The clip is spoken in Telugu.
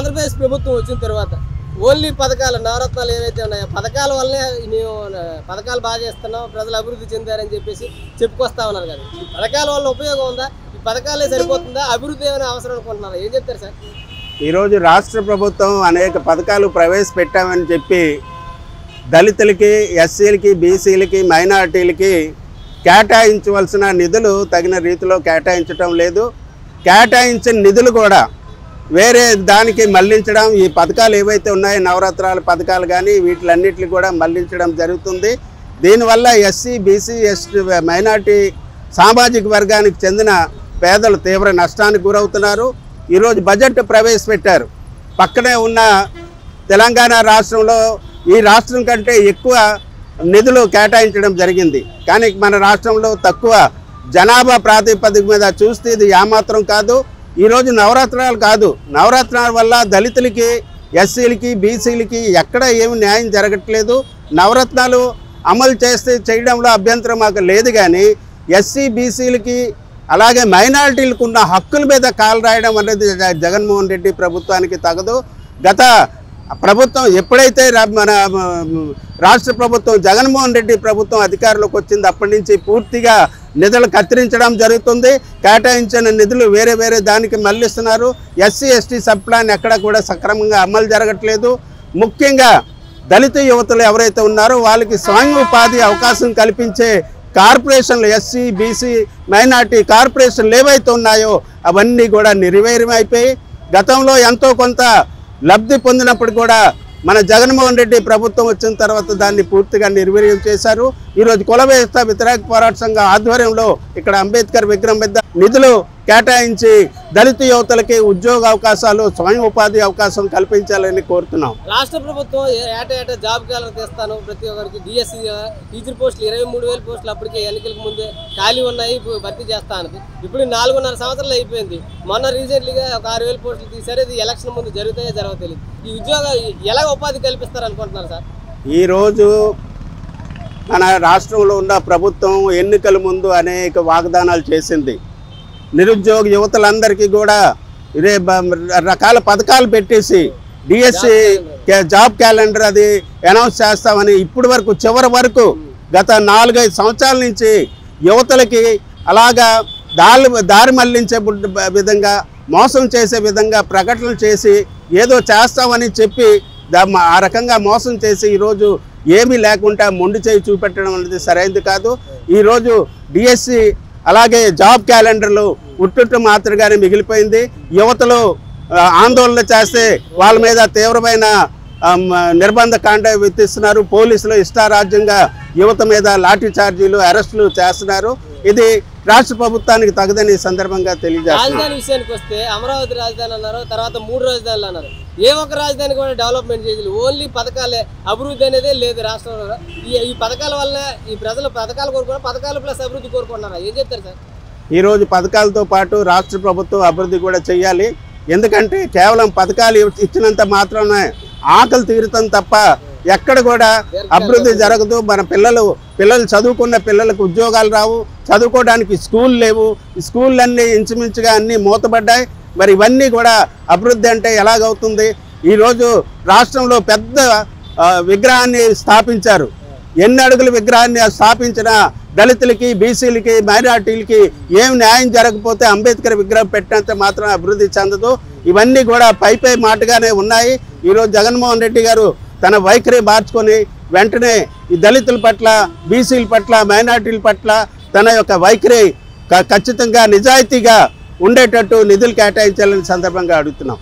ఆంధ్రప్రదేశ్ ప్రభుత్వం వచ్చిన తర్వాత ఓన్లీ పథకాలు నవరత్నాలు ఏవైతే ఉన్నాయో పథకాల వల్లనే మేము పథకాలు బాగా ఇస్తున్నాం, ప్రజలు అభివృద్ధి చెందారని చెప్పేసి చెప్పుకొస్తా ఉన్నారు కదా. ఈ పథకాల వల్ల ఉపయోగం ఉందా? ఈ పథకాలే సరిపోతుందా? అభివృద్ధి ఏమైనా అవసరం అనుకుంటున్నారా? ఏం చెప్తారు సార్? ఈరోజు రాష్ట్ర ప్రభుత్వం అనేక పథకాలు ప్రవేశపెట్టామని చెప్పి దళితులకి, ఎస్సీలకి, బీసీలకి, మైనారిటీలకి కేటాయించవలసిన నిధులు తగిన రీతిలో కేటాయించడం లేదు. కేటాయించిన నిధులు కూడా వేరే దానికి మళ్లించడం, ఈ పథకాలు ఏవైతే ఉన్నాయో నవరత్నాల పథకాలు కానీ వీటిలన్నిటిని కూడా మళ్లించడం జరుగుతుంది. దీనివల్ల ఎస్సీ, బీసీ, ఎస్టీ, మైనారిటీ సామాజిక వర్గానికి చెందిన పేదలు తీవ్ర నష్టానికి గురవుతున్నారు. ఈరోజు బడ్జెట్ ప్రవేశపెట్టారు. పక్కనే ఉన్న తెలంగాణ రాష్ట్రంలో ఈ రాష్ట్రం కంటే ఎక్కువ నిధులు కేటాయించడం జరిగింది. కానీ మన రాష్ట్రంలో తక్కువ జనాభా ప్రాతిపదిక మీద చూస్తే ఇది ఏమాత్రం కాదు. ఈరోజు నవరత్నాలు కాదు, నవరత్నాల వల్ల దళితులకి, ఎస్సీలకి, బీసీలకి ఎక్కడ ఏమి న్యాయం జరగట్లేదు. నవరత్నాలు అమలు చేయడంలో అభ్యంతరం మాకు లేదు, కానీ ఎస్సీ, బీసీలకి అలాగే మైనారిటీలకు ఉన్న హక్కుల మీద కాలు రాయడం అనేది జగన్మోహన్ రెడ్డి ప్రభుత్వానికి తగదు. గత ప్రభుత్వం ఎప్పుడైతే మన రాష్ట్ర ప్రభుత్వం జగన్మోహన్ రెడ్డి ప్రభుత్వం అధికారంలోకి వచ్చింది అప్పటి నుంచి పూర్తిగా నిధులు కత్తిరించడం జరుగుతుంది. కేటాయించిన నిధులు వేరే వేరే దానికి మళ్లిస్తున్నారు. ఎస్సీ, ఎస్టీ సబ్ ప్లాన్ ఎక్కడ కూడా సక్రమంగా అమలు జరగట్లేదు. ముఖ్యంగా దళిత యువతలు ఎవరైతే ఉన్నారో వాళ్ళకి స్వయం ఉపాధి అవకాశం కల్పించే కార్పొరేషన్లు, ఎస్సీ, బీసీ, మైనార్టీ కార్పొరేషన్లు ఏవైతే ఉన్నాయో అవన్నీ కూడా నిర్వీర్యమైపోయి గతంలో ఎంతో కొంత లబ్ధి పొందినప్పుడు కూడా మన జగన్మోహన్ రెడ్డి ప్రభుత్వం వచ్చిన తర్వాత దాన్ని పూర్తిగా నిర్వీర్యం చేశారు. ఈరోజు కుల వ్యవస్థ వ్యతిరేక పోరాట సంఘం ఆధ్వర్యంలో ఇక్కడ అంబేద్కర్ విగ్రహం మీద నిధులు కేటాయించి దళిత యువతలకి ఉద్యోగ అవకాశాలు, స్వయం ఉపాధి అవకాశం కల్పించాలని కోరుతున్నాం. రాష్ట్ర ప్రభుత్వం ఏటా జాబ్ క్యాలెండర్ తెస్తాను, ప్రతి ఒక్కరికి డిఎస్సీ టీచర్ పోస్టులు 23,000 పోస్టులు అప్పటికే ఎన్నికలకు ముందే ఖాళీ ఉన్నాయి, భర్తీ చేస్తా అన్నది. ఇప్పుడు 4.5 సంవత్సరాలు అయిపోయింది. మొన్న రీసెంట్లీగా ఒక 6,000 పోస్టులు తీశారు. ఇది ఎలక్షన్ ముందు జరుగుతాయో జరగదో తెలియదు. ఈ ఉద్యోగాలు ఎలా ఉపాధి కల్పిస్తారు అనుకుంటున్నారు సార్? ఈరోజు మన రాష్ట్రంలో ఉన్న ప్రభుత్వం ఎన్నికల ముందు అనేక వాగ్దానాలు చేసింది. నిరుద్యోగ యువతలందరికీ కూడా ఇదే రకాల పథకాలు పెట్టేసి డిఎస్సి జాబ్ క్యాలెండర్ అది అనౌన్స్ చేస్తామని ఇప్పటి వరకు చివరి వరకు గత 4-5 సంవత్సరాల నుంచి యువతలకి అలాగా దారి మళ్లించే విధంగా, మోసం చేసే విధంగా ప్రకటనలు చేసి ఏదో చేస్తామని చెప్పి ఆ రకంగా మోసం చేసి ఈరోజు ఏమీ లేకుండా మొండి చేయి చూపెట్టడం అనేది సరైనది కాదు. ఈరోజు డిఎస్సి అలాగే జాబ్ క్యాలెండర్లు ఉట్టుట్టు మాత్రగానే మిగిలిపోయింది. యువతలు ఆందోళన చేస్తే వాళ్ళ మీద తీవ్రమైన నిర్బంధ కాండ విధిస్తున్నారు. పోలీసులు ఇష్టారాజ్యంగా యువత మీద లాఠీ చార్జీలు, అరెస్టులు చేస్తున్నారు. ఇది రాష్ట్ర ప్రభుత్వానికి తగదని సందర్భంగా తెలియజేస్తున్నారు. రాజధాని విషయానికి వస్తే అమరావతి రాజధాని అన్నారు, తర్వాత 3 రాజధానులు అన్నారు. ఏ ఒక్క రాజధాని కూడా డెవలప్మెంట్ చేయలేదు. ఓన్లీ పథకాలే, అభివృద్ధి అనేది లేదు రాష్ట్రంలో. ఈ పథకాల వల్ల ఈ ప్రజలు పథకాలు కోరుకున్నారు, పథకాలు ప్లస్ అభివృద్ధి కోరుకుంటున్నారా? ఏం చెప్తారు సార్? ఈరోజు పథకాలతో పాటు రాష్ట్ర ప్రభుత్వం అభివృద్ధి కూడా చేయాలి. ఎందుకంటే కేవలం పథకాలు ఇచ్చినంత మాత్రమే ఆకలి తీరుతాం తప్ప ఎక్కడ కూడా అభివృద్ధి జరగదు. మన పిల్లలు చదువుకున్న పిల్లలకు ఉద్యోగాలు రావు, చదువుకోవడానికి స్కూల్ లేవు. ఈ స్కూళ్ళన్నీ ఇంచుమించుగా అన్నీ మూతపడ్డాయి. మరి ఇవన్నీ కూడా అభివృద్ధి అంటే ఎలాగవుతుంది? ఈరోజు రాష్ట్రంలో పెద్ద విగ్రహాన్ని స్థాపించారు. ఎన్ని అడుగుల విగ్రహాన్ని స్థాపించినా దళితులకి, బీసీలకి, మైనార్టీలకి ఏం న్యాయం జరగకపోతే అంబేద్కర్ విగ్రహం పెట్టినంత మాత్రం అభివృద్ధి చెందదు. ఇవన్నీ కూడా పై మాటగానే ఉన్నాయి. ఈరోజు జగన్మోహన్ రెడ్డి గారు తన వైఖరి మార్చుకొని వెంటనే ఈ దళితుల పట్ల, బీసీల పట్ల, మైనార్టీల పట్ల తన యొక్క వైఖరి ఖచ్చితంగా నిజాయితీగా ఉండేటట్టు నిధులు కేటాయించాలని సందర్భంగా అడుగుతున్నాం.